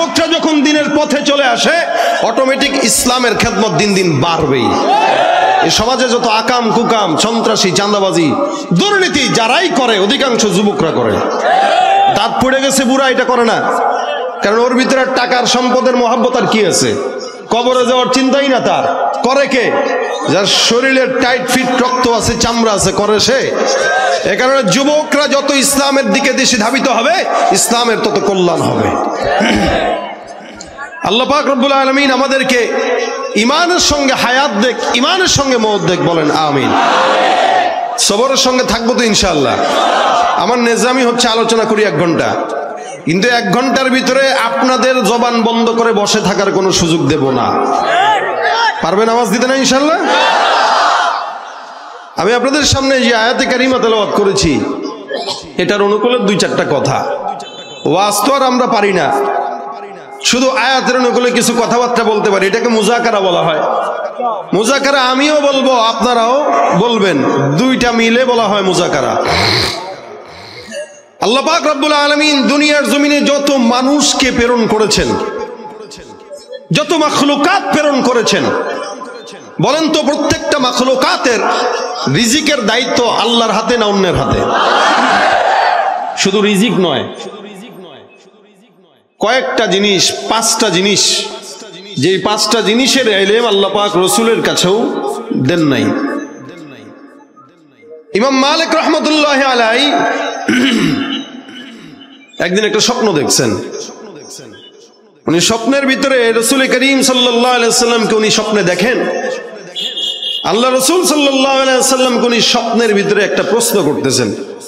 যুবকরা যখন দিনের পথে চলে আসে অটোমেটিক ইসলামের খেদমত দিন দিন বাড়বেই। এই সমাজে যত আকাম কুকাম, সন্ত্রাসী, চাঁদাবাজি, দুর্নীতি যারাই করে অধিকাংশ যুবকরা করে। দাঁত পড়ে গেছে বুড়া এটা করে না, কারণ ওর ভিতরে টাকার সম্পদের মহাব্বত আর কি আছে, কবরে যাওয়ার চিন্তাই না তার। করে কে? যার শরীরের টাইট ফিট রক্ত আছে, চামড়া আছে, করে সে। এ কারণে যুবকরা যত ইসলামের দিকে বেশি ধাবিত হবে ইসলামের তত কল্যাণ হবে। আল্লাহ পাক রব্বুল আলামিন আমাদেরকে ইমানের সঙ্গে হায়াত দেখ, ইমানের সঙ্গে মওত দেখ, বলেন আমিন। সবরের সঙ্গে থাকবো তো ইনশাআল্লাহ। আমার নেজামি হচ্ছে আলোচনা করি 1 ঘন্টা, কিন্তু 1 ঘন্টার ভিতরে আপনাদের জবান বন্ধ করে বসে থাকার কোনো সুযোগ দেব না। পারবেন আওয়াজ দিতে না ইনশাআল্লাহ? আমি আপনাদের সামনে যে আয়াতে কারিমা তেলাওয়াত করেছি এটার অনুকূলে 2-4টা কথা। ওয়াজ তো আর আমরা পারি না, শুধু আয়াতের অনুকূলে কিছু কথাবার্তা বলতে পারি, এটাকে মুজাকারা বলা হয়। মুজাকারা আমিও বলবো, আপনারাও বলবেন, 2টা মিলে বলা হয় মুজাকারা। আল্লাহ পাক রব্বুল আলামিন দুনিয়ার জমিনে যত মানুষকে প্রেরণ করেছেন, যত মাখলুকাত প্রেরণ করেছেন, বলেন তো প্রত্যেকটা মাখলুকাতের রিজিকের দায়িত্ব আল্লাহর হাতে না অন্যের হাতে? শুধু রিজিক নয়, কয়েকটা জিনিস, 5টা জিনিস, যেই 5টা জিনিসের ইলম আল্লাহ পাক রাসূলের কাছেও দেন নাই। ইমাম মালিক রাহমাতুল্লাহ আলাইহি একদিন একটা স্বপ্ন দেখছেন। উনি স্বপ্নের ভিতরে রাসূল করিম সাল্লাল্লাহু আলাইহি ওয়াসাল্লামকে উনি স্বপ্নে দেখেন। আল্লাহ রাসূল সাল্লাল্লাহু আলাইহি ওয়াসাল্লামকে উনি স্বপ্নের ভিতরে একটা প্রশ্ন করতেছেন।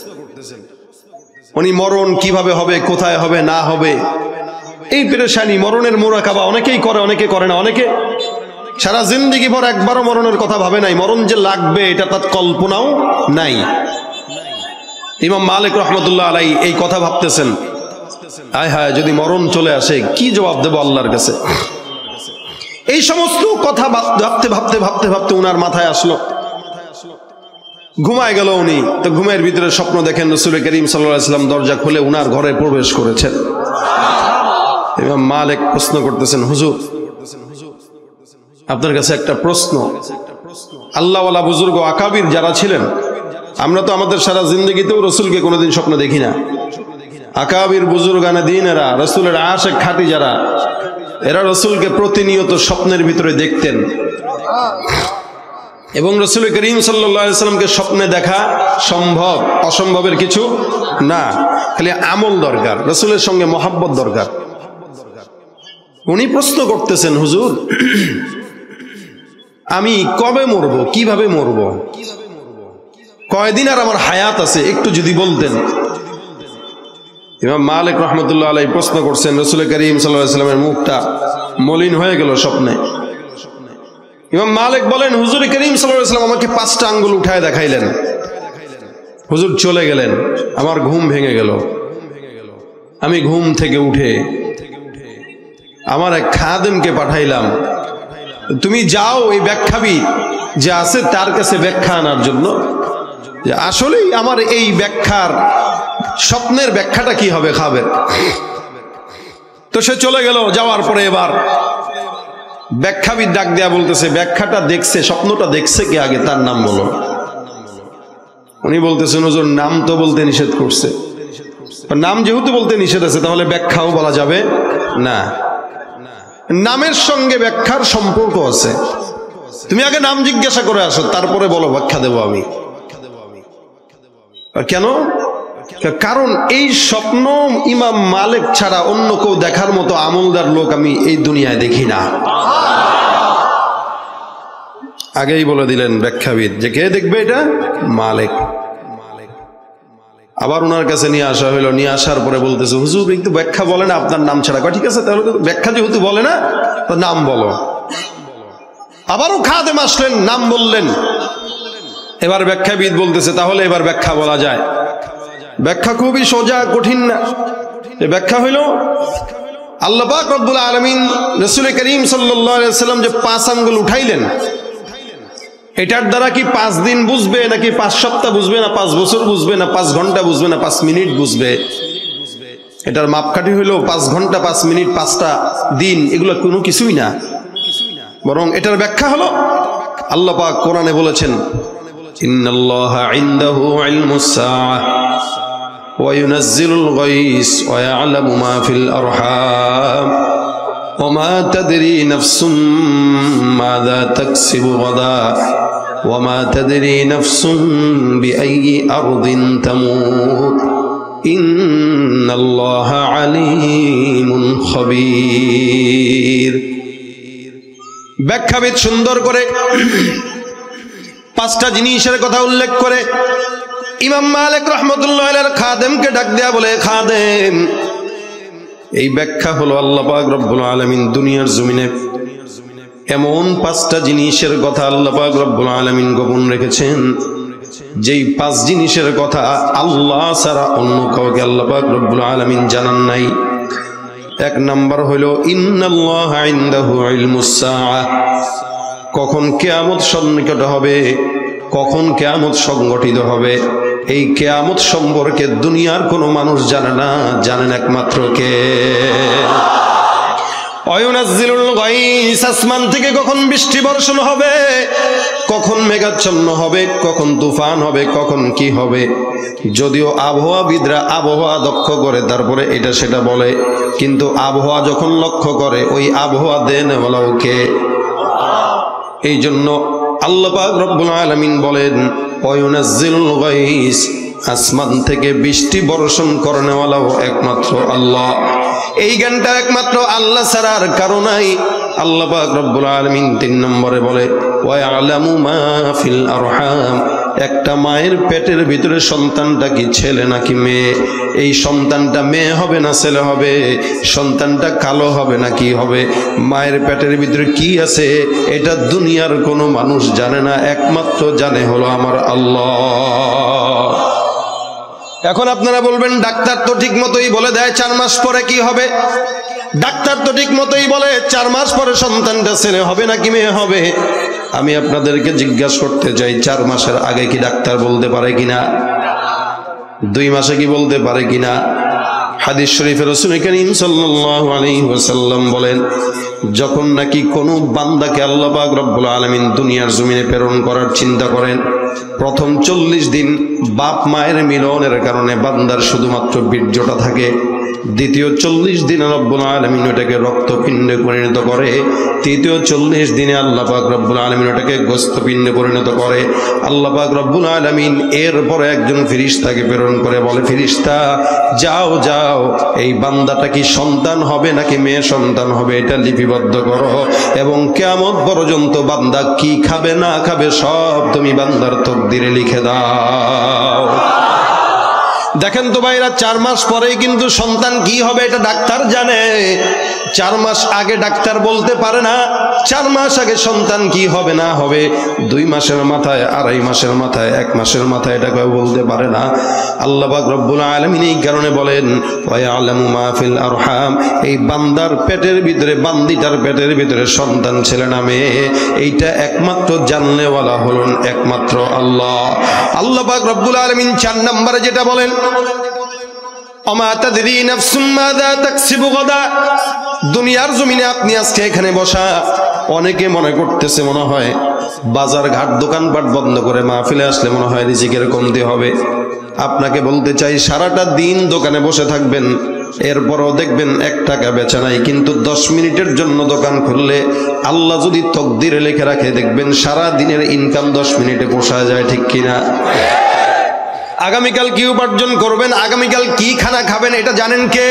উনি মরণ কিভাবে হবে, কোথায় হবে, না হবে, এই পেরেশানি, মরণের মুরাকাবা অনেকেই করে, অনেকে করে না। অনেকে সারা জিন্দেগি ভর একবারও মরণের কথা ভাবে নাই, মরণ যে লাগবে এটা তার কল্পনাও নাই। ইমাম মালিক রাহমাতুল্লাহ আলাইহি এই কথা ভাবতেছেন, আয় হায় যদি মরণ চলে আসে কি জবাব দেব আল্লাহর কাছে। এই সমস্ত কথা ভাবতে ভাবতে ভাবতে ভাবতে উনার মাথায় আসলো, ঘুমায় গেল উনি। তো ঘুমের ভিতরে স্বপ্ন দেখেন রাসূল করিম সাল্লাল্লাহু আলাইহি ওয়াসাল্লাম দরজা খুলে উনার ঘরে প্রবেশ করেছেন। ইমাম মালিক প্রশ্ন করতেছেন, হুজুর আপনার কাছে একটা প্রশ্ন। আল্লাহওয়ালা বুজুর্গ আকাবির যারা ছিলেন, আমরা তো আমাদের সারা জিন্দগিতেও রসুলকে কোনোদিন স্বপ্ন দেখি না। আকাবির বুজুর্গানে দিন এরা রসুলের আশিক খাঁটি যারা, এরা রসুলকে প্রতিনিয়ত স্বপ্নের ভিতরে দেখতেন। এবং রসুল করিম সাল্লাল্লাহু আলাইহি ওয়াসাল্লামকে স্বপ্নে দেখা সম্ভব, অসম্ভবের কিছু না, খালি আমল দরকার, রসুলের সঙ্গে মহাব্বত দরকার। উনি প্রশ্ন করতেছেন, হুজুর আমি কবে মরবো, কিভাবে মরবো, কয়দিন আর আমার হায়াত আছে, একটু যদি বলতেন। ইমাম মালিক রাহমাতুল্লাহ আলাইহি প্রশ্ন করছেন, রাসূল করিম সাল্লাল্লাহু আলাইহি ওয়াসাল্লামের মুখটা মলিন হয়ে গেল স্বপ্নে। ইমাম মালিক বলেন, হুজুর করিম সাল্লাল্লাহু আলাইহি ওয়াসাল্লাম আমাকে 5টা আঙ্গুল উঠায় দেখাইলেন, হুজুর চলে গেলেন, আমার ঘুম ভেঙে গেল। আমি ঘুম থেকে উঠে আমার এক খাদেমকে পাঠাইলাম, তুমি যাও এই ব্যাখ্যাবি যে আছে তার কাছে ব্যাখ্যা আনার জন্য, যে আসলেই আমার এই ব্যাখ্যার স্বপ্নের ব্যাখ্যাটা কি হবে খাবের। তো সে চলে গেল। যাওয়ার পরে এবার ব্যাখ্যাবিদ ডাক দেয়া বলতেছে, ব্যাখ্যাটা দেখছে, স্বপ্নটা দেখছে কে আগে তার নাম বলো। উনি বলতেছেন, হুজুর নাম তো বলতে নিষেধ করছে। নাম যেহেতু বলতে নিষেধ আছে তাহলে ব্যাখ্যাও বলা যাবে না। নামের সঙ্গে ব্যাখ্যার সম্পর্ক আছে, তুমি আগে নাম জিজ্ঞাসা করে আসো, তারপরে বলো ব্যাখ্যা দেবো আমি। কেন? কারণ এই স্বপ্ন ইমাম মালিক ছাড়া অন্য কেউ দেখার মতো আমলদার লোক আমি এই দুনিয়ায় দেখি না। আগেই বলে দিলেন ব্যাখ্যাবিদ যে কে দেখবে এটা, মালিক। আবার ওনার কাছে নিয়ে আসা হইলো, নিয়ে আসার পরে বলতেছে, হুজুর একটু ব্যাখ্যা বলে না আপনার নাম ছাড়া। ঠিক আছে, তাহলে ব্যাখ্যা যেহেতু বলে না তো নাম বলো। আবারও খাদেম আসলেন, নাম বললেন। এবার ব্যাখ্যাবিদ বলতেছে, তাহলে এবার ব্যাখ্যা বলা যায়। ব্যাখ্যা খুবই সোজা, কঠিন না। ব্যাখ্যা হইল, আল্লাহ পাক রব্বুল আলামিন রাসূল করিম সাল্লাল্লাহু আলাইহি ওয়াসাল্লাম যে 5 আঙ্গুল উঠাইলেন, এটার দ্বারা কি 5 দিন বুঝবে, নাকি 5 সপ্তাহ বুঝবে, না 5 বছর বুঝবে, না 5 ঘন্টা বুঝবে, না 5 মিনিট বুঝবে, এটার মাপকাঠি হইলো 5 ঘন্টা 5 মিনিট 5টা দিন, এগুলো কোনো কিছুই না। বরং এটার ব্যাখ্যা হলো আল্লাহ পাক কোরআনে বলেছেন, ইন্নাল্লাহা ইনদাহু ইলমুস সাআহ ওয়া ইউনাজ্জিলুল গায়স ওয়া ইয়ালামু মা ফিল আরহাম ওয়া মা তাদরি নাফসুম মাযা তাকসিবু গাদা ওয়া মা তাদরি নাফসুম বিআইয়ি আরদিন তামুত ইন্নাল্লাহা আলীমুন খবীর। ব্যাখ্যাবিদ সুন্দর করে 5টা জিনিসের কথা উল্লেখ করে ইমাম মালিক রাহমাতুল্লাহ আলাইহির খাদেমকে ডাক দেয়া বলে, খাদেম, এই ব্যাখ্যা হলো আল্লাহ পাক রব্বুল আলামিন দুনিয়ার জমিনে এমন 5টা জিনিসের কথা আল্লাহ পাক রব্বুল আলামিন গোপন রেখেছেন, যেই 5 জিনিসের কথা আল্লাহ ছাড়া অন্য কাউকে আল্লাহ পাক রব্বুল আলামিন জানান নাই। 1 নাম্বার হইল ইন্নাল্লাহা ইনদাহু ইলমুস সাআহ, কখন কিয়ামত সন্নিকট হবে, কখন কিয়ামত সংগঠিত হবে, এই কিয়ামত সম্পর্কে দুনিয়ার কোনো মানুষ জানে না, জানেন একমাত্র কে? ওয়ায়ুনাজ্জিলুল গায়স, আসমান থেকে কখন বৃষ্টি বর্ষণ হবে, কখন মেঘাচ্ছন্ন হবে, কখন তুফান হবে, কখন কি হবে। যদিও আবহাওয়াবিদরা আবহাওয়া লক্ষ্য করে তারপরে এটা সেটা বলে, কিন্তু আবহাওয়া যখন লক্ষ্য করে ওই আবহাওয়া দেন বলাও কে? এই জন্য আল্লাহ পাক রব্বুল আলামিন বলেন ওয়ায়ুনাজ্জিলুল গায়স, আসমান থেকে বৃষ্টি বর্ষণ করেনওয়ালাও একমাত্র আল্লাহ। এই জ্ঞানটা একমাত্র আল্লাহ ছাড়া আর কারো নাই। আল্লাহ পাক রব্বুল আলামিন 3 নম্বরে বলে ওয়া ইয়ালামু মা ফিল আরহাম, একটা মায়ের পেটের ভিতরে সন্তানটা কি ছেলে নাকি মেয়ে, এই সন্তানটা মেয়ে হবে না ছেলে হবে, সন্তানটা কালো হবে না কি হবে, মায়ের পেটের ভিতরে কি আছে এটা দুনিয়ার কোনো মানুষ জানে না, একমাত্র জানে হলো আমার আল্লাহ। এখন আপনারা বলবেন ডাক্তার তো ঠিক মতোই বলে দেয় 4 মাস পরে কি হবে, ডাক্তার তো ঠিক মতোই বলে 4 মাস পরে সন্তানটা ছেলে হবে নাকি মেয়ে হবে। আমি আপনাদেরকে জিজ্ঞাসা করতে চাই, 4 মাসের আগে কি ডাক্তার বলতে পারে কিনা? 2 মাসে কি বলতে পারে কিনা? হাদিস শরীফে রাসূল করিম সাল্লাল্লাহু আলাইহি ওয়াসাল্লাম বলেন, যখন নাকি কোন বান্দাকে আল্লাহ পাক রব্বুল আলামিন দুনিয়ার জমিনে প্রেরণ করার চিন্তা করেন, প্রথম 40 দিন বাপ মায়ের মিলনের কারণে বান্দার শুধুমাত্র বীর্যটা থাকে, দ্বিতীয় 40 দিনে রব্বুল আলামিন ওটাকে রক্তপিণ্ডে পরিণত করে, তৃতীয় 40 দিনে আল্লাহ পাক রব্বুল আলামিন ওটাকে গোশতপিণ্ডে পরিণত করে। আল্লাহ পাক রব্বুল আলামিন এরপরে একজন ফেরেশতাকে প্রেরণ করে বলে, ফেরেশতা যাও যাও, এই বান্দাটা কি সন্তান হবে নাকি মেয়ে সন্তান হবে এটা লিপিবদ্ধ করো, এবং কিয়ামত পর্যন্ত বান্দা কি খাবে না খাবে সব তুমি বান্দার তকদিরে লিখে দাও। দেখেন তো ভাইরা, 4 মাস পরেই কিন্তু সন্তান কি হবে এটা ডাক্তার জানে। 4 মাস আগে ডাক্তার বলতে পারে না 4 মাস আগে সন্তান কি হবে না হবে। 2 মাসের মাথায়, 2.5 মাসের মাথায়, 1 মাসের মাথায় এটা কেউ বলতে পারে না। আল্লাহ পাক রব্বুল আলামিন এই কারণে বলেন ওয়া ইয়ালামু মা ফিল আরহাম, এই বান্দার পেটের ভিতরে, বান্দিটার পেটের ভিতরে সন্তান ছেলে না মেয়ে, এইটা একমাত্র জাননেওয়ালা হলেন একমাত্র আল্লাহ। আল্লাহ পাক রব্বুল আলামিন 4 নম্বরে যেটা বলেন ওমা তাদরি নাফসুম মাযা তাকসিবু গাদা, দুনিয়ার জমিনে আপনি আজকে এখানে বসা, অনেকে মনে করতেছে মনে হয় বাজার ঘাট দোকানপাট বন্ধ করে মাহফিলে আসলে মনে হয় রিজিকের কমতি হবে। আপনাকে বলতে চাই, সারাটা দিন দোকানে বসে থাকবেন, এরপরও দেখবেন 1 টাকা বেচা নাই, কিন্তু 10 মিনিটের জন্য দোকান খুললে আল্লাহ যদি তকদিরে লিখে রাখে দেখবেন সারা দিনের ইনকাম 10 মিনিটে পোষায় যায়, ঠিক কিনা? আগামীকাল কি উপার্জন করবেন, আগামীকাল কি খানা খাবেন এটা জানেন কে?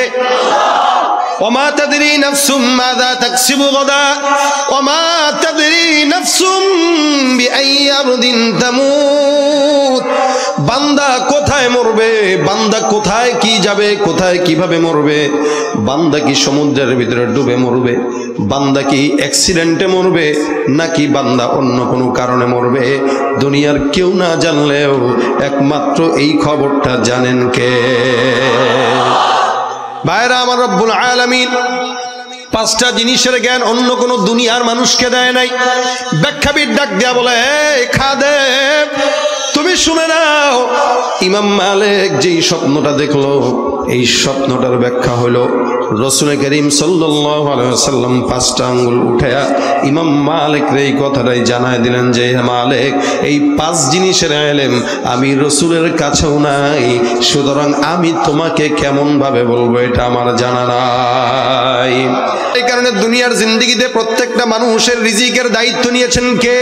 ওমা তাদরি নাফসুম মাযা তাকসিবু গাদা ওমা তাদরি নাফসুম বিআইয়ি আরদিন তামুত, বান্দা কোথায় মরবে, বান্দা কোথায় কি যাবে, কোথায় কিভাবে মরবে, বান্দা কি সমুদ্রের ভিতরে ডুবে মরবে, বান্দা কি অ্যাক্সিডেন্টে মরবে, নাকি বান্দা অন্য কোনো কারণে মরবে, দুনিয়ার কেউ না জানলেও একমাত্র এই খবরটা জানেন কে? ভাইরা আমার, রব্বুল আলামিন পাঁচটা জিনিসের জ্ঞান অন্য কোনো দুনিয়ার মানুষকে দেয় নাই। ব্যাখ্যাবিদ ডাক দেয়া বলে, এই খাদেম তুমি শুনে নাও, ইমাম মালিক যেই স্বপ্নটা দেখলো এই স্বপ্নটার ব্যাখ্যা হলো রাসূল করিম সাল্লাল্লাহু আলাইহি ওয়াসাল্লাম পাঁচটা আঙ্গুল উঠায়া ইমাম মালিক এই কথাটাই জানায় দিলেন যে মালিক, এই পাঁচ জিনিসের ইলম আমি রাসূলের কাছেও নাই, সুতরাং আমি তোমাকে কেমন ভাবে বলবো এটা আমার জানা নাই। এই কারণে দুনিয়ার জিন্দেগিতে প্রত্যেকটা মানুষের রিজিকের দায়িত্ব নিয়েছেন কে?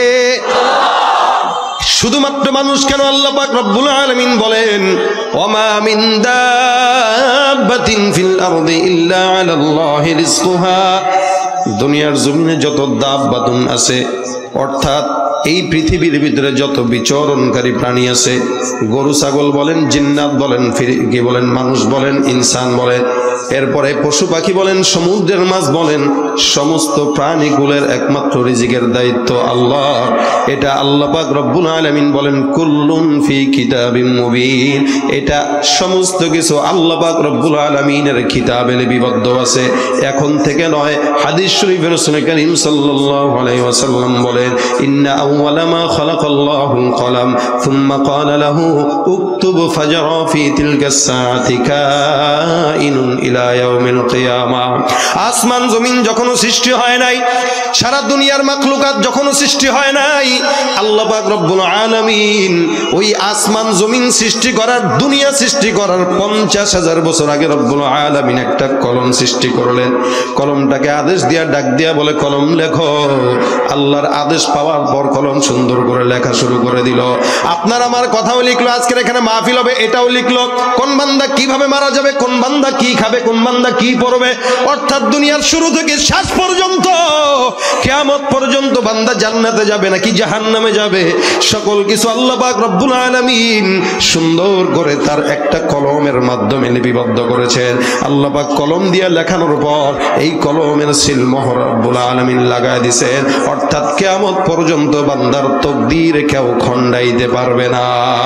শুধুমাত্র মানুষ কেন, আল্লাহ পাক রব্বুল আলামিন বলেন, ওয়ামা মিন দাব্বাতিন ফিল আরদি ইল্লা আলাল্লাহি রিজকুহা। দুনিয়ার জমিনে যত দাব্বাতুন আছে, অর্থাৎ এই পৃথিবীর ভিতরে যত বিচরণকারী প্রাণী আছে, গরু ছাগল বলেন, জিন্নাত বলেন, কি বলেন, মানুষ বলেন, ইনসান বলেন, এরপরে পশু পাখি বলেন, সমুদ্রের মাছ বলেন, সমস্ত প্রাণীগুলোর একমাত্র রিজিকের দায়িত্ব আল্লাহ। এটা আল্লাহ পাক রব্বুল আলামিন বলেন, কুল্লুন ফি কিতাবিম মুবিন। এটা সমস্ত কিছু আল্লাহ পাক রব্বুল আলামিনের কিতাবে লিপিবদ্ধ আছে, এখন থেকে নয়। হাদিস শরীফে রাসূল করিম সাল্লাল্লাহু আলাইহি ওয়াসাল্লাম বলেন, ইন্না আউওয়ালা মা খালাকাল্লাহুল কলাম সুম্মা ক্বালা লাহু উকতুব ফাজরা ফি তিলকাস সাআতি কাইনুন ইলা ইয়াউমিল কিয়ামা। আসমান জমিন যখনও সৃষ্টি হয় নাই, সারা দুনিয়ার মাখলুকাত যখনও সৃষ্টি হয় নাই, আল্লাহ পাক রব্বুল আলামিন ওই আসমান জমিন সৃষ্টি করার, দুনিয়া সৃষ্টি করার 50,000 বছর আগে রব্বুল আলামিন একটা কলম সৃষ্টি করলেন। কলমটাকে আদেশ দিয়া ডাক দিয়া বলে, কলম লেখো। আল্লাহর আদেশ পাওয়ার পর কলম সুন্দর করে লেখা শুরু করে দিল। আপনার আমার কথাও লিখলো, আজকের এখানে মাহফিল হবে এটাও লিখলো, কোন বান্দা কিভাবে মারা যাবে, কোন বান্দা কি খাবে, কোন বান্দা কি পড়বে, অর্থাৎ দুনিয়ার শুরু থেকে শেষ পর্যন্ত, কিয়ামত পর্যন্ত বান্দা জান্নাতে যাবে নাকি জাহান্নামে যাবে, সকল কিছু আল্লাহ পাক রব্বুল আলামিন সুন্দর করে তার একটা কলমের মাধ্যমে লিপিবদ্ধ করেছেন। আল্লাহ পাক কলম দিয়ে লেখানোর পর এই কলমের সিল মোহর রব্বুল আলামিন লাগায় দিয়েছেন, অর্থাৎ কিয়ামত পর্যন্ত বান্দার তাকদীর কেউ খণ্ডাইতে পারবে না।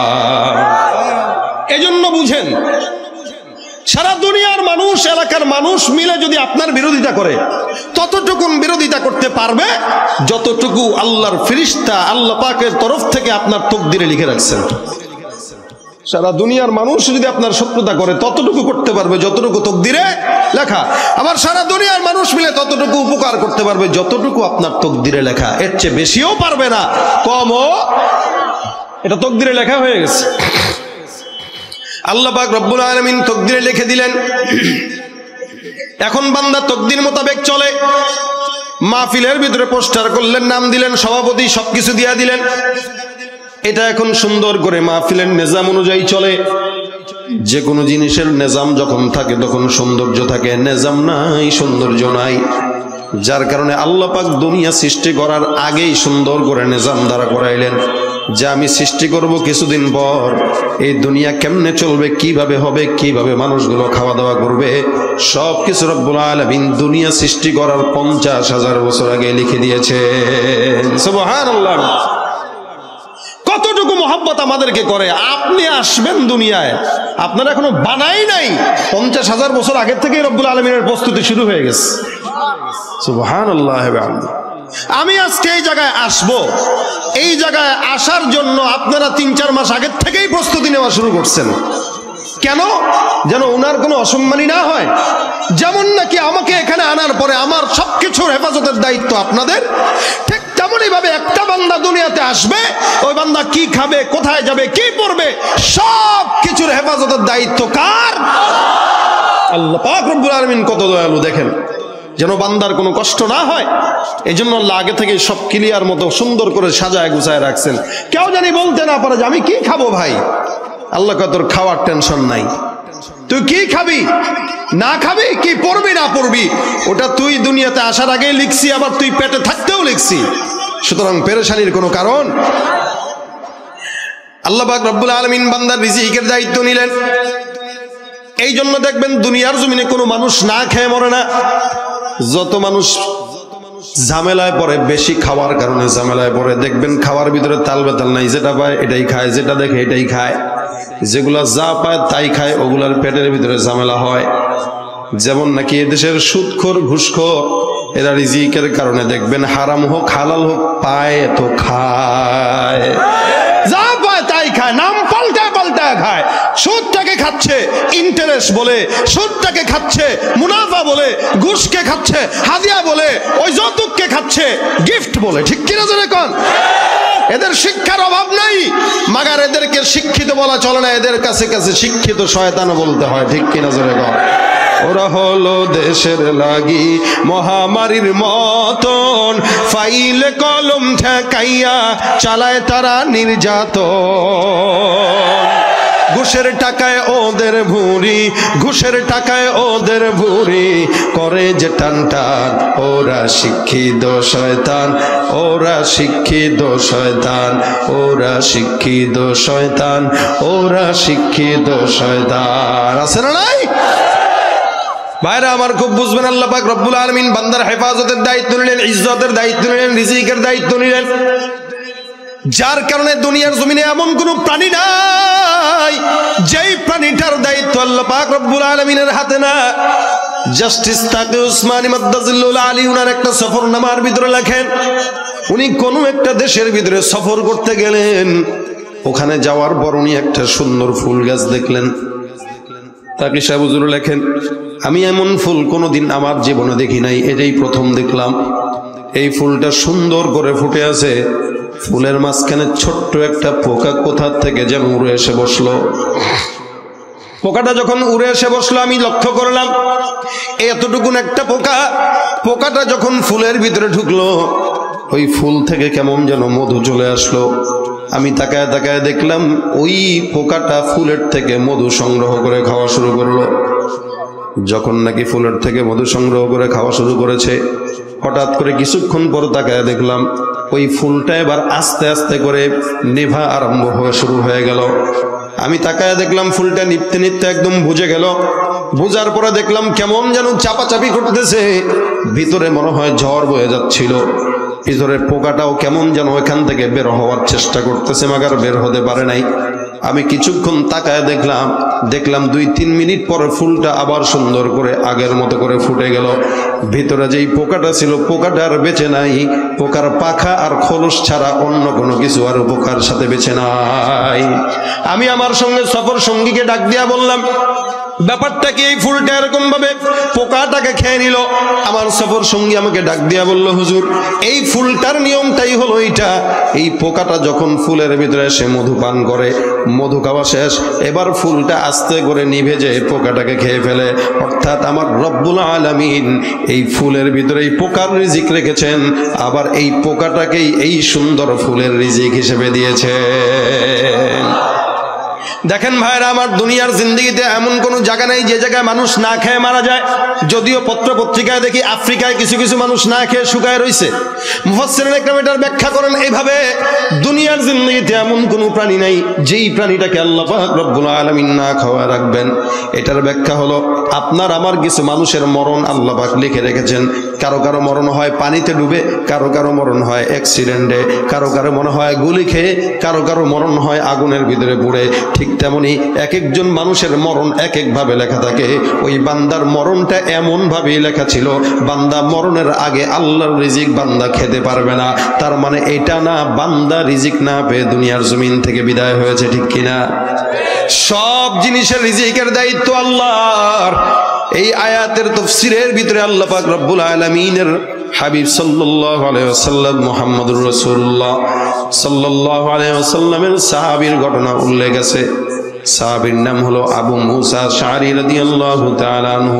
এজন্য বুঝেন, সারা দুনিয়ার মানুষ, এলাকার মানুষ মিলে যদি আপনার বিরোধিতা করে, ততটুকুন বিরোধিতা করতে পারবে যতটুকু আল্লাহর ফেরেশতা আল্লাহ পাকের তরফ থেকে আপনার তাকদীরে লিখে রাখছেন। সারা দুনিয়ার মানুষ যদি আপনার শত্রুতা করে, ততটুকু করতে পারবে যতটুকু তাকদীরে লেখা। আবার সারা দুনিয়ার মানুষ মিলে ততটুকু উপকার করতে পারবে যতটুকু আপনার তাকদীরে লেখা। এর চেয়ে বেশিও পারবে না, কমও। এটা তাকদীরে লেখা হয়ে গেছে। আল্লাহ পাক রব্বুল আলামিন তাকদীরে লিখে দিলেন। এখন বান্দা তাকদীর মোতাবেক চলে। মাহফিলের ভিতরে পোস্টার করলেন, নাম দিলেন, সভাপতি, সবকিছু দিয়া দিলেন। এটা এখন সুন্দর করে মাহফিলের নিজাম অনুযায়ী চলে। যে কোনো জিনিসের নিজাম যখন থাকে তখন সৌন্দর্য থাকে, নিজাম নাই সৌন্দর্য নাই। যার কারণে আল্লাহ পাক দুনিয়া সৃষ্টি করার আগেই সুন্দর করে নিজাম দ্বারা করাইলেন যে আমি সৃষ্টি করব কিছুদিন পর, এই দুনিয়া কেমনে চলবে, কিভাবে হবে, কিভাবে মানুষগুলো খাওয়া দাওয়া করবে, সব কিছু রব্বুল আলামিন দুনিয়া সৃষ্টি করার 50,000 বছর আগে লিখে দিয়েছেন। সুবহানাল্লাহ। কতটুকু মহব্বত আমাদেরকে করে। আপনি আসবেন দুনিয়ায়, আপনারা এখনো বানাই নাই, 50,000 বছর আগের থেকেই রব্বুল আলামিনের প্রস্তুতি শুরু হয়ে গেছে। সুবহানাল্লাহ। আমি আজকে এই জায়গায় আসবো, এই জায়গায় আসার জন্য আপনারা 3-4 মাস আগের থেকেই প্রস্তুতি নেওয়া শুরু করছেন। কেন? যেন ওনার কোনো অসম্মানী না হয়। যেমন নাকি আমাকে এখানে আনার পরে আমার সবকিছুর হেফাজতের দায়িত্ব আপনাদের, ঠিক তেমনই ভাবে একটা বান্দা দুনিয়াতে আসবে, ওই বান্দা কি খাবে, কোথায় যাবে, কি পড়বে, সব কিছুর হেফাজতের দায়িত্ব কার? আল্লাহ পাক রব্বুল আলামিন কত দয়ালু দেখেন, যেন বান্দার কোনো কষ্ট না হয়। এই জন্য আল্লাহ আগে থেকে সব ক্লিয়ার মতো সুন্দর করে সাজায় গুছায় রাখছেন, কেউ জানি বলতে না পারে যে আমি কি খাবো। ভাই আল্লাহ কয় তোর খাওয়ার টেনশন নাই, তুই কি খাবি না খাবি, কি পড়বি না পড়বি, ওটা তুই দুনিয়াতে আসার আগেই লিখছি, আবার তুই পেটে থাকতেও লিখছি। সুতরাং পেরেশানির কোনো কারণ। আল্লাহ পাক রব্বুল আলামিন বান্দার রিজিকের দায়িত্ব নিলেন। এই জন্য দেখবেন দুনিয়ার জমিনে কোনো মানুষ না খেয়ে মরে না। যত মানুষ ঝামেলায় পড়ে, বেশি খাওয়ার কারণে ঝামেলায় পড়ে, দেখবেন খাওয়ার ভিতরে তাল বেতাল নাই, যেটা পায় এটাই খায়, যেটা দেখে এটাই খায়, যেগুলা যা পায় তাই খায়, ওগুলার পেটের ভিতরে ঝামেলা হয়। যেমন নাকি এদেশের সুদখোর ঘুষখোর এরা রিজিকের কারণে দেখবেন হারাম হোক হালাল হোক পায় তো খায়, যা পায় তাই খায়, নাম পাল্টায় পাল্টায় খায়। সুদটাকে খাচ্ছে ইন্টারেস্ট বলে, সুদটাকে খাচ্ছে মুনাফা বলে, ঘুষকে খাচ্ছে হাদিয়া বলে, ওই যৌতুককে খাচ্ছে গিফট বলে। ঠিক কিনা জোরে কোন? এদের শিক্ষার অভাব নাই, মাগার এদেরকে শিক্ষিত বলা চলে না, এদের কাছে কাছে শিক্ষিত শয়তান বলতে হয়। ঠিক কিনা জোরে কোন? ওরা হলো দেশের লাগি মহামারীর মতন, ফাইলে কলম ঠেকাইয়া চালায় তারা নির্যাতন। ঘুষের টাকায় ওদের ভুঁড়ি, ঘুষের টাকায় ওদের ভুঁড়ি, করে যে টান টান। ওরা শিক্ষিত শয়তান, ওরা শিক্ষিত শয়তান, ওরা শিক্ষিত শয়তান, ওরা শিক্ষিত শয়তান। আছে না নাই? ভাইরা আমার খুব বুঝবেন, আল্লাহ পাক রব্বুল আলামিন বান্দার হেফাজতের দায়িত্ব নিলেন, ইজ্জতের দায়িত্ব নিলেন, রিজিকের দায়িত্ব নিলেন, যার কারণে দুনিয়ার জমিনে এমন কোন প্রাণী নাই যেই প্রাণীটার দায়িত্ব আল্লাহ পাক রব্বুল আলামিনের হাতে না। জাস্টিস তাকি উসমানী মাদ্দাজিল্লুল আলী উনার একটা সফরনামার ভিতরে লেখেন, উনি কোন একটা দেশের ভিতরে সফর করতে গেলেন, ওখানে যাওয়ার পর উনি একটা সুন্দর ফুল গাছ দেখলেন। তাকি সাহেব হুজুর লেখেন, আমি এমন ফুল কোনোদিন আমার জীবনে দেখি নাই, এটাই প্রথম দেখলাম। এই ফুলটা সুন্দর করে ফুটে আছে, ফুলের মাঝখানে ছোট্ট একটা পোকা কোথা থেকে যেন উড়ে এসে বসলো। পোকাটা যখন উড়ে এসে বসলো আমি লক্ষ্য করলাম এতটুকুন একটা পোকা, পোকাটা যখন ফুলের ভিতরে ঢুকলো ওই ফুল থেকে কেমন যেন মধু চলে আসলো। আমি তাকায় তাকায় দেখলাম ওই পোকাটা ফুলের থেকে মধু সংগ্রহ করে খাওয়া শুরু করলো। যখন নাকি ফুলের থেকে মধু সংগ্রহ করে খাওয়া শুরু করেছে, হঠাৎ করে কিছুক্ষণ পর তাকায় দেখলাম ওই ফুলটা এবার আস্তে আস্তে করে নেভা আরম্ভ হয়ে শুরু হয়ে গেল। আমি তাকায় দেখলাম ফুলটা নিপতে নিপতে একদম বুঝে গেল। বুঝার পরে দেখলাম কেমন যেন চাপাচাপি করতেছে, ভিতরে মনে হয় ঝড় বয়ে যাচ্ছিল। ভিতরের পোকাটাও কেমন যেন ওখান থেকে বের হওয়ার চেষ্টা করতেছে, মাগার বের হতে পারে নাই। আমি কিছুক্ষণ তাকায় দেখলাম 2-3 মিনিট পরে ফুলটা আবার সুন্দর করে আগের মতো করে ফুটে গেল। ভিতরে যেই পোকাটা ছিল পোকাটা আর বেঁচে নাই, পোকার পাখা আর খোলস ছাড়া অন্য কোনো কিছু আর পোকার সাথে বেঁচে নাই। আমি আমার সঙ্গে সফর সঙ্গীকে ডাক দিয়া বললাম, ব্যাপারটা কি? এই ফুলটা এরকম ভাবে পোকাটাকে খেয়ে নিল। আমার সফর সঙ্গী আমাকে ডাক দিয়া বলল, হুজুর এই ফুলটার নিয়মটাই হলো এইটা, এই পোকাটা যখন ফুলের ভিতরে এসে মধু পান করে, মধু খাওয়া শেষ, এবার ফুলটা আস্তে করে নিভে যায় পোকাটাকে খেয়ে ফেলে। অর্থাৎ আমার রব্বুল আলামিন এই ফুলের ভিতরে এই পোকার রিজিক রেখেছেন, আবার এই পোকাটাকেই এই সুন্দর ফুলের রিজিক হিসেবে দিয়েছেন। দেখেন ভাইরা আমার, দুনিয়ার জিন্দেগিতে এমন কোনো জায়গা নেই যে জায়গায় মানুষ না খেয়ে মারা যায়। যদিও পত্র পত্রিকায় দেখি আফ্রিকায় কিছু কিছু মানুষ না খেয়ে শুকায় রয়েছে। মুফাসসিরিন ইকরাম এটার ব্যাখ্যা করেন এইভাবে, দুনিয়ার জিন্দেগিতে এমন কোনো প্রাণী নাই যেই প্রাণীটাকে আল্লাহ পাক রব্বুল আলামিন না খাওয়া রাখবেন। এটার ব্যাখ্যা হলো আপনার আমার কিছু মানুষের মরণ আল্লাহ পাক লিখে রেখেছেন। কারো কারো মরণ হয় পানিতে ডুবে, কারো কারো মরণ হয় অ্যাক্সিডেন্টে, কারো কারো মনে হয় গুলি খেয়ে, কারো কারো মরণ হয় আগুনের ভিতরে পুড়ে। ঠিক তেমনি এক একজন মানুষের মরণ এক এক ভাবে লেখা থাকে। ওই বান্দার মরণটা এমন ভাবেই লেখা ছিল, বান্দা মরণের আগে আল্লাহর রিজিক বান্দা খেতে পারবে না। তার মানে এটা না বান্দা রিজিক না পেয়ে দুনিয়ার জমিন থেকে বিদায় হয়েছে। ঠিক কিনা? সব জিনিসের রিজিকের দায়িত্ব আল্লাহর। এই আয়াতের তাফসীরের ভিতরে আল্লাহ পাক রব্বুল আলামিনের হাবিব সাল্লাল্লাহু আলাইহি ওয়াসাল্লাম মুহাম্মদুর রাসূলুল্লাহ সাল্লাল্লাহু আলাইহি ওয়াসাল্লামের সাহাবীর ঘটনা উল্লেখ আছে। সাহাবীর নাম হলো আবু মুসা আশআরী রাদিয়াল্লাহু তাআলা আনহু।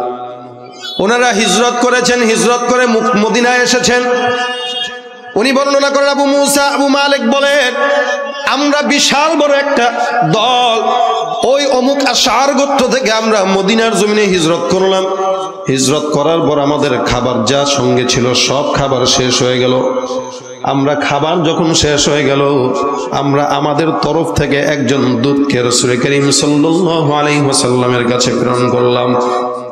ওনারা হিজরত করেছেন, হিজরত করে মদিনায় এসেছেন। উনি বর্ণনা করেন, আবু মুসা আবু মালিক বলেন, আমরা বিশাল বড় একটা দল ওই অমুক আশআর গোত্র থেকে আমরা মদিনার জমিনে হিজরত করলাম। হিজরত করার পর আমাদের খাবার যা সঙ্গে ছিল সব খাবার শেষ হয়ে গেল। আমরা খাবার যখন শেষ হয়ে গেল, আমরা আমাদের তরফ থেকে একজন দূতকে রাসূল করিম সাল্লাল্লাহু আলাইহি ওয়াসাল্লামের কাছে প্রেরণ করলাম।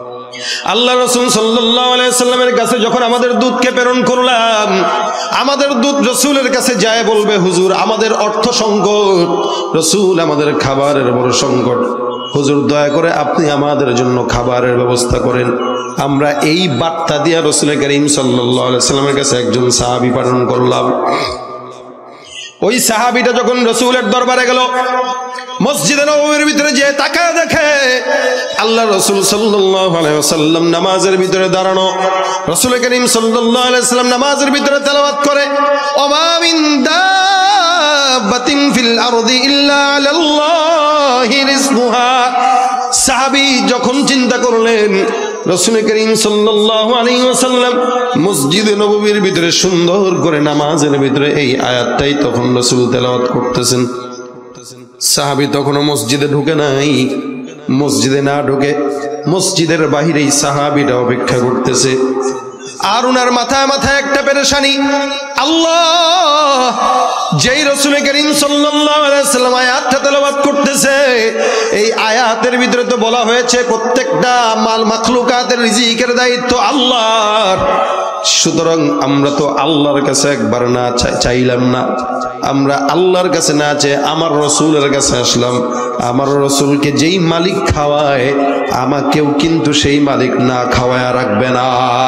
আল্লাহ রাসূল সাল্লাল্লাহু আলাইহি ওয়াসাল্লামের কাছে যখন আমাদের দূতকে প্রেরণ করলাম, আমাদের দূত রাসূলের কাছে যায় বলবে, হুজুর আমাদের অর্থ সংকট, রাসূল আমাদের খাবারের বড় সংকট, হুজুর দয়া করে আপনি আমাদের জন্য খাবারের ব্যবস্থা করেন। আমরা এই বার্তা দিয়া রাসূল করিম সাল্লাল্লাহু আলাইহি ওয়াসাল্লামের কাছে একজন সাহাবী প্রেরণ করলাম। ওই সাহাবীটা যখন রাসূলের দরবারে গেল, মসজিদে নববীর ভিতরে যে তাকায় দেখে আল্লাহ রাসূল সাল্লাল্লাহু আলাইহি ওয়াসাল্লাম নামাজের ভিতরে দাঁড়ানো। রাসূল করিম সাল্লাল্লাহু আলাইহি ওয়াসাল্লাম নামাজের ভিতরে তেলাওয়াত করে, ওমা মিন দাব্বাতিন ফিল আরদি ইল্লা আলাল্লাহি রিজকুহা। সাহাবী যখন চিন্তা করলেন রাসূল করিম সাল্লাল্লাহু আলাইহি ওয়াসাল্লাম মসজিদে নববীর ভিতরে সুন্দর করে নামাজের ভিতরে এই আয়াতটাই তখন রাসূল তেলাওয়াত করতেছেন, সাহাবী তখনও মসজিদে ঢুকে নাই। মসজিদে না ঢুকে মসজিদের বাহিরেই সাহাবীটা অপেক্ষা করতেছে। আর উনার মাথায় মাথায় একটা পেরেশানি, আল্লাহ যেই রাসূল করিম সাল্লাল্লাহু আলাইহি ওয়াসাল্লাম আয়াতটা তেলাওয়াত করতেছে, এই আয়াতের ভিতরে তো বলা হয়েছে প্রত্যেকটা মাখলুকাতের রিজিকের দায়িত্ব আল্লাহর। সুতরাং আমরা তো আল্লাহর কাছে একবার না চাইলাম না, আমরা আল্লাহর কাছে না চেয়ে আমার রাসূলের কাছে আসলাম। আমার রাসূলকে যেই মালিক খাওয়ায়, আমাকেও কিন্তু সেই মালিক না খাওয়ায় রাখবে না।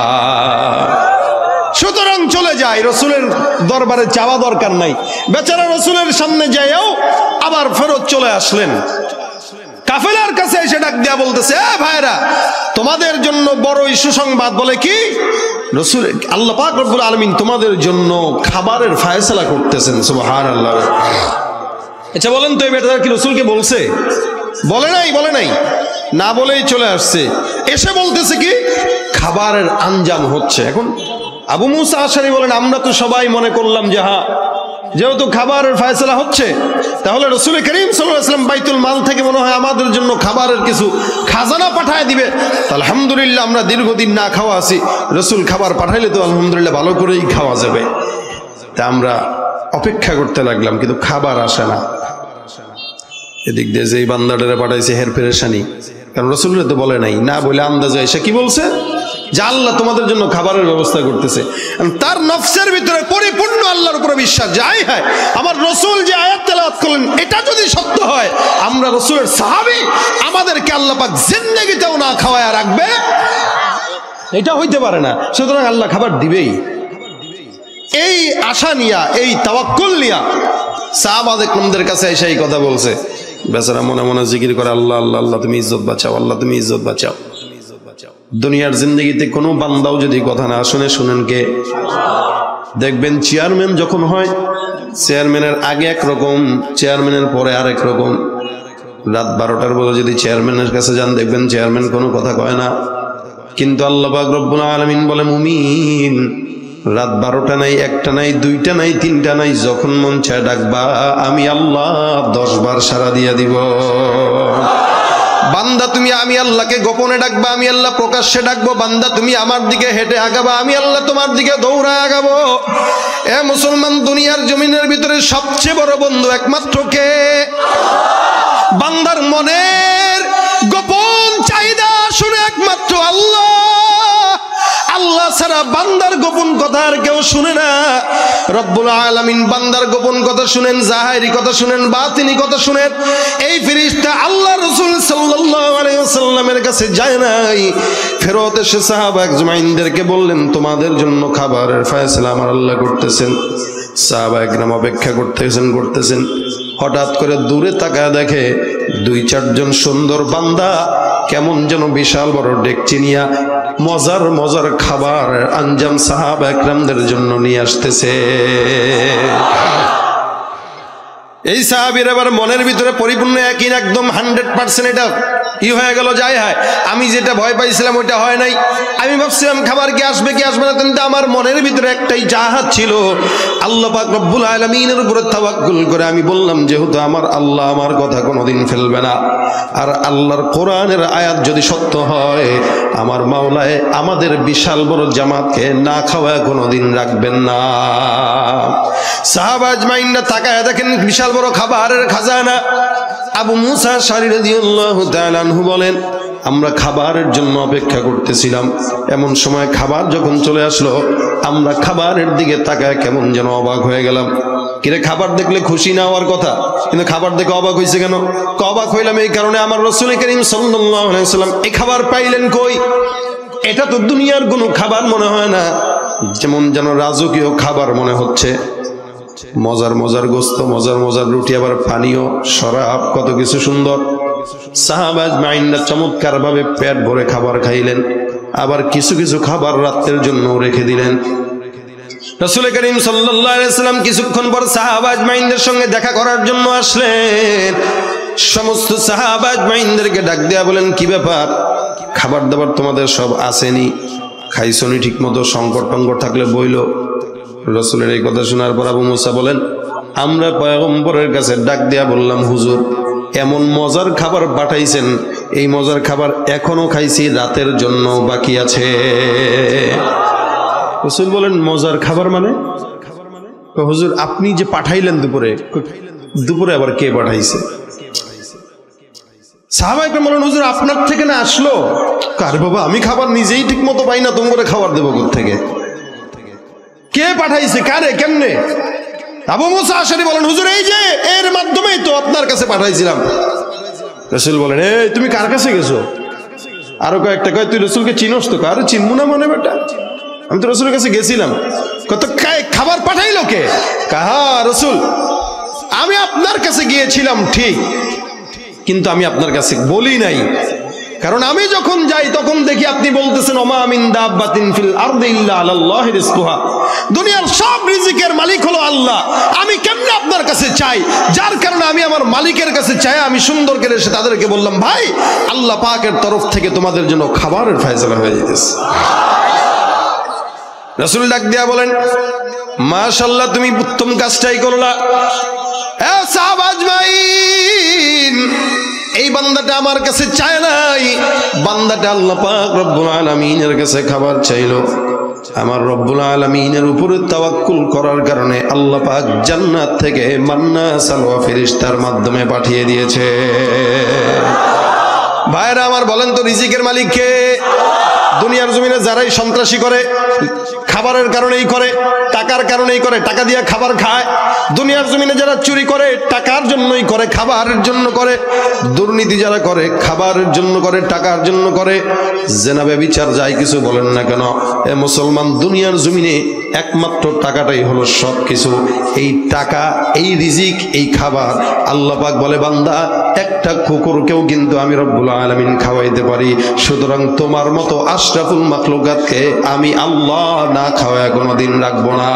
সুতরাং চলে যায়, রাসূলের দরবারে যাওয়া দরকার নাই। বেচারা রাসূলের সামনে যায়ও আবার ফেরত চলে আসলেন। কাফেলার কাছে এসে ডাক দেয়া বলতেছে, এ ভাইরা, তোমাদের জন্য বড়ই সুসংবাদ। বলে কি? রাসূল আল্লাহ পাক রব্বুল আলামিন তোমাদের জন্য খাবারের ফয়সালা করতেছেন। সুবহানাল্লাহ। আচ্ছা বলেন তো, এই বেটারা কি রাসূলকে বলছে? বলে নাই, বলে নাই, না বলেই চলে আসছে। এসে বলতেছে কি খাবারের আঞ্জাম হচ্ছে। এখন আবু মুসা আশারী বলেন, আমরা তো সবাই মনে করলাম যে হ্যাঁ, যেহেতু খাবারের ফয়সালা হচ্ছে, তাহলে রাসূল করিম সাল্লাল্লাহু আলাইহি ওয়াসাল্লাম বাইতুল মাল থেকে মনে হয় আমাদের জন্য খাবারের কিছু খাজানা পাঠায় দিবে। আলহামদুলিল্লাহ, আমরা দীর্ঘদিন না খাওয়া আছি, রাসূল খাবার পাঠাইলে তো আলহামদুলিল্লাহ ভালো করেই খাওয়া যাবে। তা আমরা অপেক্ষা করতে লাগলাম, কিন্তু খাবার আসে না। এদিক দিয়ে যে বান্দাটারে পাঠাইছে হের পেরেশানি, কারণ রাসূলের তো বলে নাই, না বলে আন্দাজে এসে কি বলছে যে আল্লাহ তোমাদের জন্য খাবারের ব্যবস্থা করতেছে। তার নফসের ভিতরে পরিপূর্ণ আল্লাহর উপরে বিশ্বাস, যাই হয় আমার রাসূল যে আয়াত তেলাওয়াত করলেন এটা যদি সত্য হয়, আমরা রাসূলের সাহাবী, আমাদেরকে আল্লাহ পাক জিন্দেগিতেও না খাওয়ায় রাখবে, এটা হইতে পারে না। সুতরাং আল্লাহ খাবার দিবেই। এই আশা নিয়া, এই তাওয়াক্কুল নিয়া সাহাবায়ে কেরামদের কাছে এসে এই কথা বলছে। বেচারা মনে মনে জিকির করে, আল্লাহ আল্লাহ আল্লাহ তুমি ইজ্জত বাঁচাও, আল্লাহ তুমি ইজ্জত বাঁচাও। দুনিয়ার জিন্দগিতে কোনো বান্দাও যদি কথা না শুনে, শুনেন কে? দেখবেন চেয়ারম্যান যখন হয়, চেয়ারম্যানের আগে একরকম, চেয়ারম্যানের পরে আরেক রকম। রাত 12টার পরে যদি চেয়ারম্যানের কাছে যান, দেখবেন চেয়ারম্যান কোনো কথা কয় না। কিন্তু আল্লাহ পাক রব্বুল আলামিন বলে, মুমিন রাত 12টা নাই, 1টা নাই, 2টা নাই, 3টা নাই, যখন মন চায় ডাকবা, আমি আল্লাহ 10 বার সাড়া দিয়া দিব। বান্দা তুমি আমি আল্লাহকে গোপনে ডাকবা, আমি আল্লাহ প্রকাশ্যে ডাকবো। বান্দা তুমি আমার দিকে হেঁটে আগাবা, আমি আল্লাহ তোমার দিকে দৌড়া আগাবো। এ মুসলমান, দুনিয়ার জমিনের ভিতরে সবচেয়ে বড় বন্ধু একমাত্র কে? বান্দার মনের গোপন চাহিদা শুনে একমাত্র আল্লাহ। আল্লাহ ছাড়া বান্দার গোপন কথা আর কেউ শুনে না। রব্বুল আলামিন বান্দার গোপন কথা শুনেন, জাহিরি কথা শুনেন, বাতিনি কথা শুনেন। এই ফেরেশতা আল্লাহ রাসূল সাল্লাল্লাহু আলাইহি ওয়াসাল্লামের কাছে যায় নাই, ফেরত এসে সাহাবা আজমাইনদেরকে বললেন, তোমাদের জন্য খাবারের ফয়সালা আমার আল্লাহ করতেছেন। সাহাবা একরাম অপেক্ষা করতেছেন। হঠাৎ করে দূরে তাকায় দেখে 2-4 জন সুন্দর বান্দা কেমন যেন বিশাল বড় ডেকচি নিয়া মজার খাবার আঞ্জাম সাহাবা একরামদের জন্য নিয়ে আসতেছে। এই সাহাবীর এবার মনের ভিতরে পরিপূর্ণ একই, একদম 100% এটা হয়ে গেল। যাই হয়, আমি যেটা ভয় পাইছিলাম ওইটা হয় নাই। আমি ভাবছিলাম খাবার কি আসবে কি আসবে না, কিন্তু আমার মনের ভিতরে একটাই চাহাত ছিল, আল্লাহ পাক রব্বুল আলামিনের উপরে তাওয়াক্কুল করে আমি বললাম, যেহেতু আমার আল্লাহ আমার কথা কোনোদিন ফেলবে না, আর আল্লাহর কোরআনের আয়াত যদি সত্য হয়, আমার মাওলায় আমাদের বিশাল বড় জামাতকে না খাওয়ায় কোনোদিন রাখবেন না। সাহাবা আজমাইনরা তাকায় দেখেন বিশাল বড় খাবারের খাজানা। আবু মুসা আশআরী রাদিয়াল্লাহু তাআলা আনহু বলেন, আমরা খাবারের জন্য অপেক্ষা করতেছিলাম, এমন সময় খাবার যখন চলে আসলো আমরা খাবারের দিকে তাকায় কেমন যেন অবাক হয়ে গেলাম। কিরে, খাবার দেখলে খুশি না হওয়ার কথা, কিন্তু খাবার দেখে অবাক হয়েছে কেন? অবাক হইলাম এই কারণে, আমার রাসূল করিম সাল্লাল্লাহু আলাইহি ওয়াসাল্লাম এই খাবার পাইলেন কই? এটা তো দুনিয়ার কোনো খাবার মনে হয় না, যেমন যেন রাজকীয় খাবার মনে হচ্ছে। মজার মজার গোস্ত, মজার মজার রুটি, আবার পানীয়, শরাব, কত কিছু সুন্দর। সাহাবা আজমাইনরা চমৎকার ভাবে পেট ভরে খাবার খাইলেন, আবার কিছু কিছু খাবার রাতের জন্য রেখে দিলেন। রাসূল করিম সাল্লাল্লাহু আলাইহি ওয়াসাল্লাম কিছুক্ষণ পর সাহাবা আজমাইনদের সঙ্গে দেখা করার জন্য আসলেন। সমস্ত সাহাবা আজমাইনদেরকে ডাক দেয়া বলেন, কি ব্যাপার, খাবার দাবার তোমাদের সব আসেনি, খাইছনি ঠিক মতো? সংকট টঙ্কট থাকলে বইল। রাসূলের এই কথা শোনার পর আবু মুসা বলেন, আমরা পয়গম্বরের কাছে ডাক দেয়া বললাম, হুজুর এমন মজার খাবার পাঠাইছেন, এই মজার খাবার এখনো খাইছি, রাতের জন্য বাকি আছে। রাসূল বলেন, মজার খাবার মানে? হুজুর আপনি যে পাঠাইলেন দুপুরে, দুপুরে আবার কে পাঠাইছে? সাহাবায়ে কেরাম বলেন, হুজুর আপনার থেকে না আসলো? কার বাবা, আমি খাবার নিজেই ঠিক মতো পাই না, তোমরা খাবার দেবো কোত্থেকে? কে পাঠাইছে, কারে, কেমনে? আবু মুসা আশআরী বলেন, হুজুর এই যে এর মাধ্যমেই তো আপনার কাছে পাঠাইছিলাম। রাসূল বলেন, এই তুমি কার কাছে গেছো? আরো কয়েকটা কয়, তুই রাসূলকে চিনোস তো? কার চিনবো না মনে বেটা, আমি তো রাসূলের কাছে গেছিলাম। কত খাবার পাঠাইলো কে? কাহা রাসূল, আমি আপনার কাছে গিয়েছিলাম ঠিক, কিন্তু আমি আপনার কাছে বলি নাই, কারণ আমি যখন যাই তখন দেখি আপনি বলতেছেন ওমা মিন দাব্বাতিন ফিল আরদি ইল্লা আলাল্লাহি রিজকুহা, দুনিয়ার সব রিজিকের মালিক হলো আল্লাহ। আমি কেমনে আপনার কাছে চাই? যার কারণে আমি আমার মালিকের কাছে চাই। আমি সুন্দর করে এসে তাদেরকে বললাম, ভাই আল্লাহ পাকের তরফ থেকে তোমাদের জন্য খাবারের ফয়সালা হয়ে যেতেছে। রাসূল ডাক দিয়া বলেন, মাশাআল্লাহ, তুমি উত্তম কাজটাই করলা। সাহাবা আজমাইন, এই বান্দাটা আমার কাছে চায় নাই, বান্দাটা আল্লাহ পাক রব্বুল আলামিনের কাছে খাবার চাইলো। আমার রব্বুল আলামিনের উপরে তাওয়াক্কুল করার কারণে আল্লাহ পাক জান্নাত থেকে মান্না সালওয়া ফেরেশতার মাধ্যমে পাঠিয়ে দিয়েছে। ভাইরা আমার, বলেন তো রিজিকের মালিক কে? দুনিয়ার জমিনে যারাই সন্ত্রাসী করে, খাবারের কারণেই করে, টাকার কারণেই করে, টাকা দিয়ে খাবার খায়। দুনিয়ার জমিনে যারা চুরি করে, টাকার জন্যই করে, খাবারের জন্য করে। দুর্নীতি যারা করে, খাবারের জন্য করে, টাকার জন্য করে। জেনা ব্যভিচার যাই কিছু বলেন না কেন, এ মুসলমান, দুনিয়ার জমিনে একমাত্র টাকাটাই হলো সব কিছু। এই টাকা, এই রিজিক, এই খাবার, আল্লাহ পাক বলে, বান্দা একটা কুকুরকেও কিন্তু আমি রব্বুল আলামিন খাওয়াইতে পারি, সুতরাং তোমার মতো আশরাফুল মাখলুকাতকে আমি আল্লাহ না খাওয়ায় কোনোদিন রাখবো না।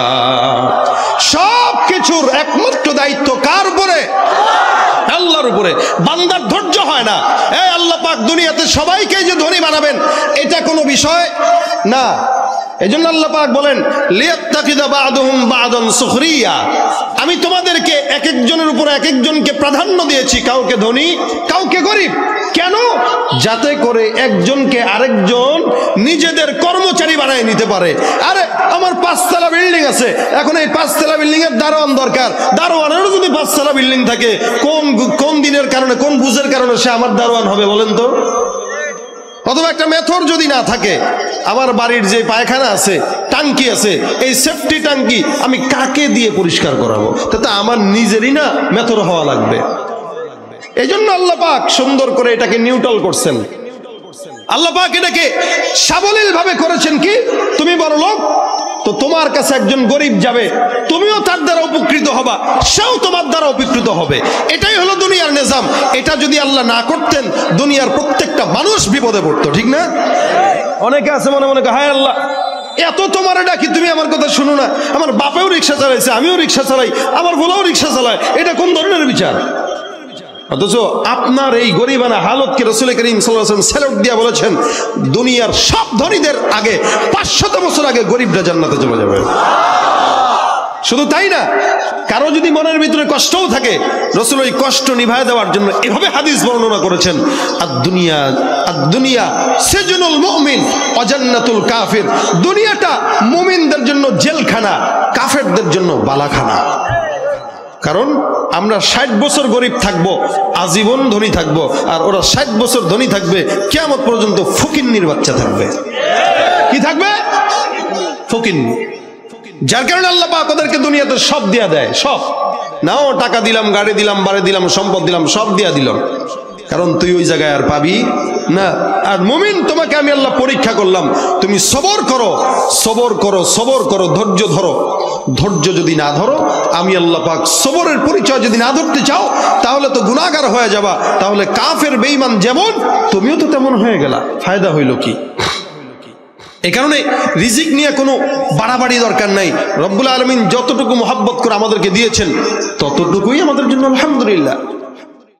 সব কিছুর একমাত্র দায়িত্ব কার উপরে? আল্লাহর উপরে। বান্দার ধৈর্য হয় না। এই আল্লাহ পাক দুনিয়াতে সবাইকে যে ধনী বানাবেন এটা কোনো বিষয় না। এজন্য আল্লাহ পাক বলেন, লিয়াত্তাকিদা বা'দুহুম বা'দান সুখরিয়া, আমি তোমাদেরকে এক একজনের উপর এক একজনকে প্রাধান্য দিয়েছি, কাউকে ধনী কাউকে গরিব। কেন? যাতে করে একজনকে আরেকজন নিজেদের কর্মচারী বানায় নিতে পারে। আরে আমার 5 তলা বিল্ডিং আছে, এখন এই 5 তলা বিল্ডিং এর দারোয়ান দরকার। দারোয়ানেরও যদি 5 তলা বিল্ডিং থাকে, কোন দিনের কারণে, কোন বুঝের কারণে সে আমার দারোয়ান হবে বলেন তো? অথবা একটা মেথর যদি না থাকে, আমার বাড়ির যে পায়খানা আছে, টাঙ্কি আছে, এই সেফটি টাঙ্কি আমি কাকে দিয়ে পরিষ্কার করাবো? তাতে আমার নিজেরই না মেথর হওয়া লাগবে। এই জন্য আল্লাহ পাক সুন্দর করে এটাকে নিউট্রাল করছেন। আল্লাহ পাক এটাকে সাবলীল ভাবে করেছেন। কি, তুমি বড় লোক, তো তোমার কাছে একজন গরিব যাবে, তুমিও তার দ্বারা উপকৃত হবা, সেও তোমার দ্বারা উপকৃত হবে। এটাই হলো দুনিয়ার নিজাম। এটা যদি আল্লাহ না করতেন, দুনিয়ার প্রত্যেকটা মানুষ বিপদে পড়তো, ঠিক না? অনেকে আছে মনে মনে, হায় আল্লাহ, এত তোমার ডাকি, তুমি আমার কথা শুনো না। আমার বাপেও রিক্সা চালাইছে, আমিও রিক্সা চালাই, আমার বলাও রিক্সা চালায়, এটা কোন ধরনের বিচার? অথচ আপনার এই গরিবানা হালতকে রাসূল করিম সাল্লাল্লাহু আলাইহি ওয়াসাল্লাম স্যালুট দিয়ে বলেছেন, দুনিয়ার সব ধনীদের আগে 500 বছর আগে গরিবরা জান্নাতে চলে যাবে। শুধু তাই না, কারো যদি মনের ভিতরে কষ্টও থাকে, রাসূল ওই কষ্ট নিভায় দেওয়ার জন্য এভাবে হাদিস বর্ণনা করেছেন, আদ-দুনিয়া সিজনুল মুমিন ওয়া জান্নাতুল কাফির, দুনিয়াটা মুমিনদের জন্য জেলখানা, কাফেরদের জন্য বালাখানা। কারণ আমরা 60 বছর গরিব থাকব, আজীবন ধনী থাকব, আর ওরা 60 বছর ধনী থাকবে, কিয়ামত পর্যন্ত ফকিন্নির বাচ্চা থাকবে। কি থাকবে? ফকিন্নি। যার কারণে আল্লাহ পাক ওদেরকে দুনিয়াতে সব দিয়া দেয়, সব। নাও টাকা দিলাম, গাড়ি দিলাম, বাড়ি দিলাম, সম্পদ দিলাম, সব দিয়া দিলাম, কারণ তুই ওই জায়গায় আর পাবি না। আর মুমিন, তোমাকে আমি আল্লাহ পরীক্ষা করলাম, তুমি সবর করো, সবর করো, সবর করো, ধৈর্য ধরো। ধৈর্য যদি না ধরো, আমি আল্লাহ পাক সবরের পরিচয় যদি না ধরতে চাও, তাহলে তো গুনাহগার হয়ে যাবা। তাহলে কাফের বেঈমান যেমন, তুমিও তো তেমন হয়ে গেলা, ফায়দা হইল কি? এই কারণে রিজিক নিয়ে কোনো বাড়াবাড়ি দরকার নাই। রব্বুল আলামিন যতটুকু মহব্বত করে আমাদেরকে দিয়েছেন, ততটুকুই আমাদের জন্য আলহামদুলিল্লাহ।